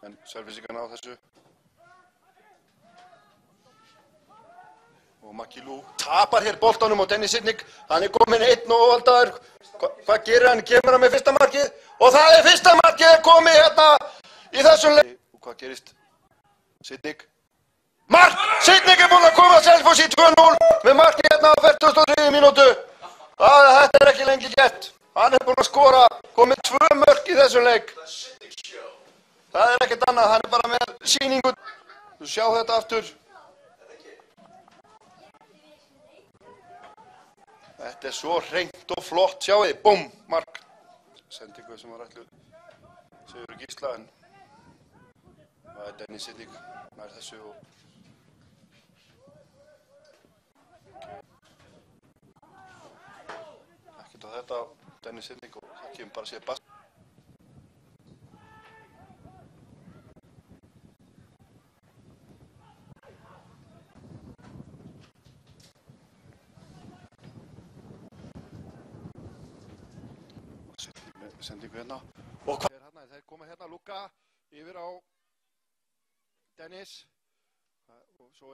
en Selfyssingar ná þessu. Og Makilú tapar hér boltanum og Denis Sytnik, hann kominn einn og óvaldaður. Hvað gerir hann? Kemur hann með fyrsta markið? Og það fyrsta markið komið hérna í þessum leik. Og hvað gerist? Sytnik. Mark! Sytnik búinn að koma Selfoss í 2-0 með markið hérna á 43. mínútu. Þetta ekki lengi gert. Hann búinn að skora, komið 2 mörk í þessum leik. Það ekkert annað, hann bara með sýningu. Þú sjá þetta aftur. Þetta svo hreint og flott, sjáu þið, búm, mark. Sendingu sem var ætluð Sigurður Gísla, en það Denis Sytnik nær þessu og ekkert á þetta Denis Sytnik og það kemur bara sér bast. Sendingu hérna og hvað hérna, þeir koma hérna Luka yfir á Denis og svo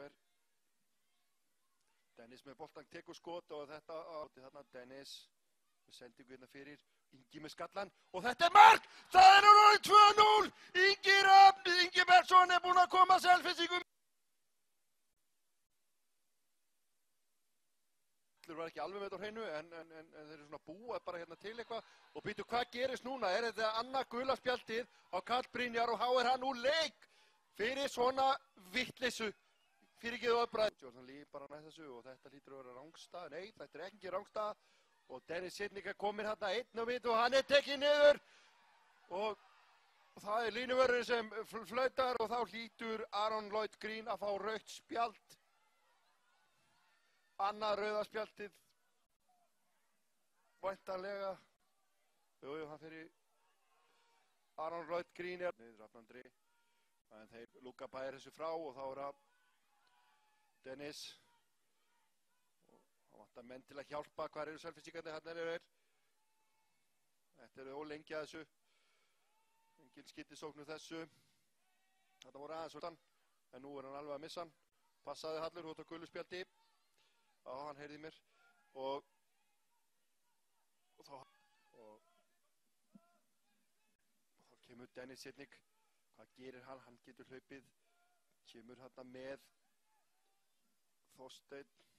Denis með boltan tekur skot og þetta átti þarna Denis með sendingu hérna fyrir Ingi með skallan og þetta mark! Það orðið 2-0! Ingi Bergsson búinn að koma Selfyssingum. Það var ekki alveg með þetta á hreinu en þeir eru svona búa bara hérna til eitthvað og býtu hvað gerist núna, þetta annað gula spjaldið á Karl Brynjar og þá hann úr leik fyrir svona vitleysu fyrirgeðu uppræð. Jordan Lee bara næst þessu og þetta lítur að vera rangstað, nei þetta ekki rangstað og Denis Sytnik kominn hérna einn á mitt og hann tekinn niður og það línuvörður sem flautar og þá hlýtur Aron Lloyd Green að fá rautt spjald. Annað rauða spjaldið væntanlega hann fyrir Aron Lloyd Green niður Rafnandri en þeir Luka bæðir þessu frá og þá það Denis og hann vantar menn til að hjálpa. Hvar eru Selfyssingarnir? Hérna eru þeir. Þetta eru ólengi að þessu engin skyttisókn þessu þetta voru aðeins utan en nú hann alveg að missa hann. Passaði Hallur út á gulu spjaldi. Já, hann heyrði mér og þá kemur Denis Sytnik. Hvað gerir hann? Hann getur hlaupið. Kemur hérna með Þorsteinn